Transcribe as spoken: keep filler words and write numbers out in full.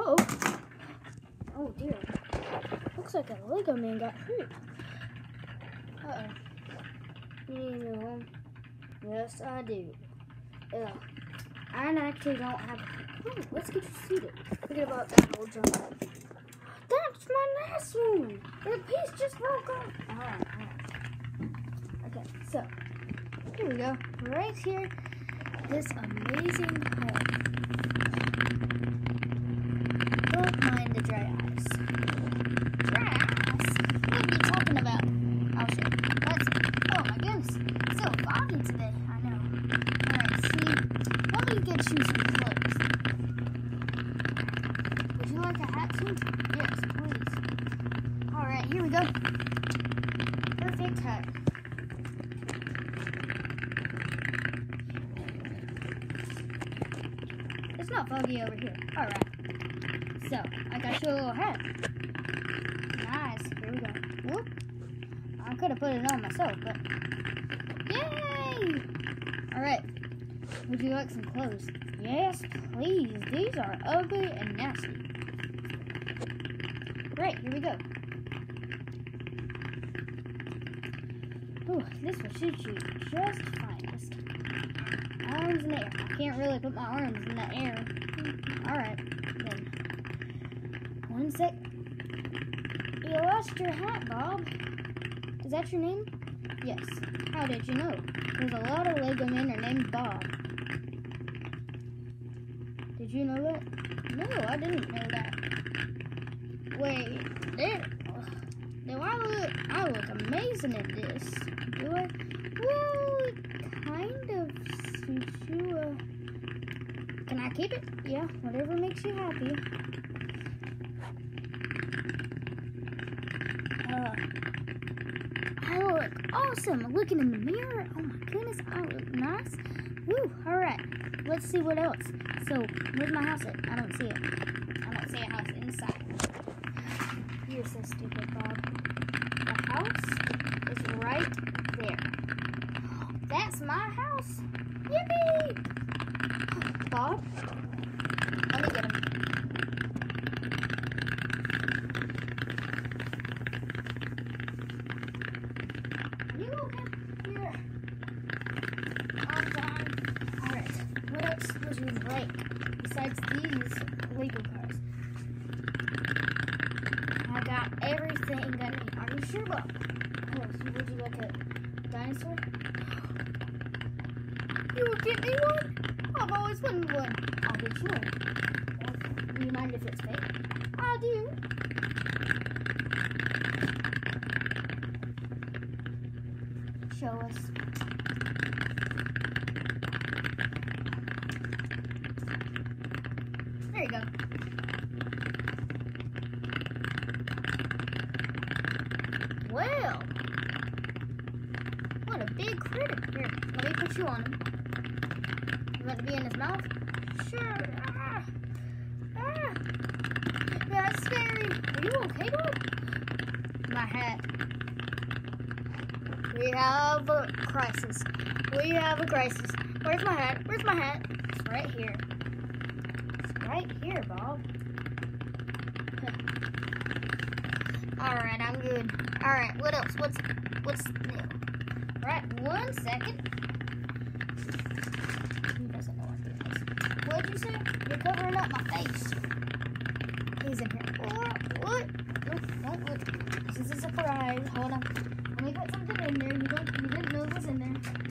Oh. Oh dear. Looks like a Lego man got hurt. Uh-oh. You need a new home? Yes, I do. Ugh. I actually don't have... Oh, let's get you seated. Forget about that whole jump. That's my last one. The piece just broke off. Alright, alright. Okay, so. Here we go. Right here. This amazing home. Don't mind the dry ice. Dry ice? What are you talking about? I'll show you. Let's, oh my goodness. It's so foggy today. I know. Alright, see. Let me get you some clothes. Would you like a hat too? Yes, please. Alright, here we go. Perfect hat. It's not foggy over here. Alright. So, I got you a little hat. Nice. Here we go. Whoop. I could have put it on myself, but... Yay! Alright. Would you like some clothes? Yes, please. These are ugly and nasty. Great. Here we go. Ooh, this will suit you just fine. Just arms in the air. I can't really put my arms in the air. Alright, then. One sec. You lost your hat, Bob. Is that your name? Yes. How did you know? There's a lot of Lego men are named Bob. Did you know that? No, I didn't know that. Wait, there. Do I look? I look amazing at this. Do I? Well, it kind of suits you. Uh, can I keep it? Yeah, whatever makes you happy. Uh, I look awesome. Looking in the mirror. Oh my goodness, I look nice. Woo! All right, let's see what else. So, where's my house at? I don't see it. I don't see a house inside. You're so stupid, Bob. The house is right there. That's my house. Yippee! Bob, let me get him. You okay? Here. I'm fine. Alright, what else would you like besides these Lego cars? I got everything I need. Are you sure, Bob? Oh, so would you like a dinosaur? You will get me one? I've always wanted one. I'll get you one. Do you mind if it's fake? I do. Show us. There you go. Well, what a big critter. Here, let me put you on him. You want to be in his mouth? Sure. Ah. Ah. That's scary. Are you okay, Dad? My hat. We have a crisis. We have a crisis. Where's my hat? Where's my hat? It's right here. It's right here, Bob. Alright, I'm good. Alright, what else? What's what's new? Right, one second. He doesn't know what it is. What'd you say? You're covering up my face. He's in here. What? What? Look, don't look. This is a surprise. Hold on.